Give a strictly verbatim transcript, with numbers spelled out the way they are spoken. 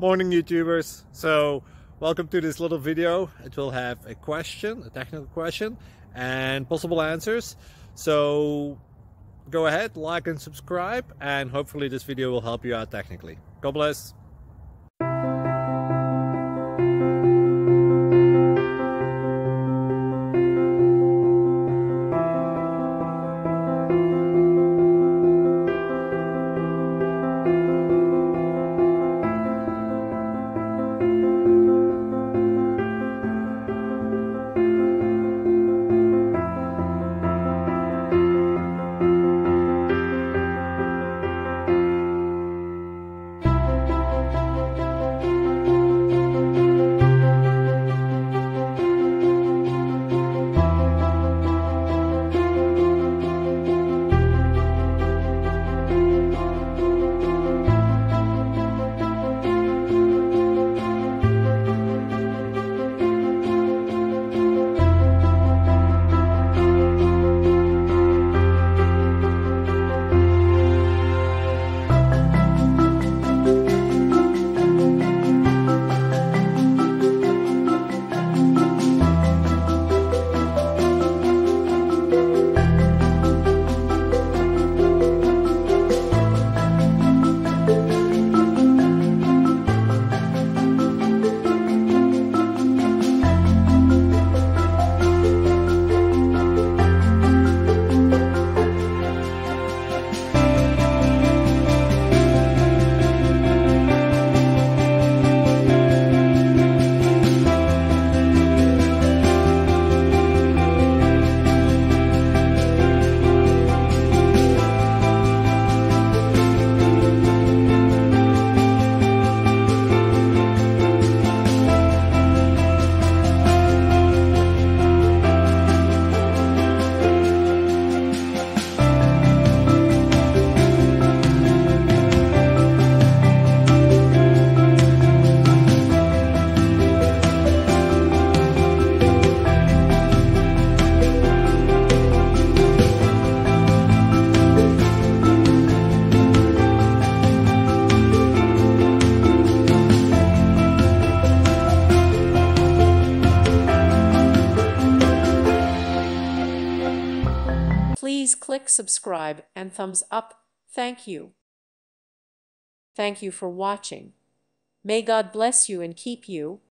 Morning YouTubers. So welcome to this little video. It will have a question, a technical question, and possible answers. So go ahead, like and subscribe, and hopefully this video will help you out technically. God bless. Please click subscribe and thumbs up. Thank you. Thank you for watching. May God bless you and keep you.